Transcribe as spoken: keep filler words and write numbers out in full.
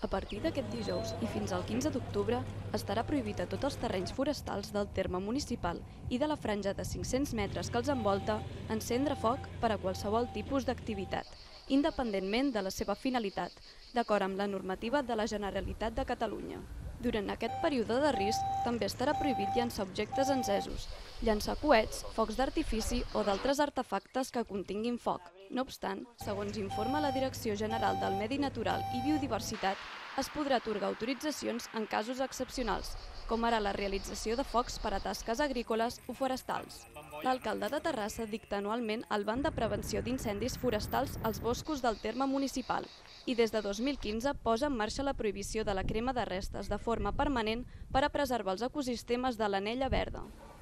A partir d'aquest dijous i fins al quinze d'octubre estarà prohibit a tots els terrenys forestals del terme municipal i de la franja de cinc-cents metres que els envolta encendre foc per a qualsevol tipus d'activitat, independentment de la seva finalitat, d'acord amb la normativa de la Generalitat de Catalunya. Durant aquest període de risc també estarà prohibit llançar objectes encesos, llançar coets, focs d'artifici o d'altres artefactes que continguin foc. No obstant, segons informa la Direcció General del Medi Natural i Biodiversitat, es podrà atorgar autoritzacions en casos excepcionals, com ara la realització de focs per a tasques agrícoles o forestals. L'alcalde de Terrassa dicta anualment el ban de prevenció d'incendis forestals als boscos del terme municipal i des de dos mil quinze posa en marxa la prohibició de la crema de restes de forma permanent per a preservar els ecosistemes de l'Anella Verda.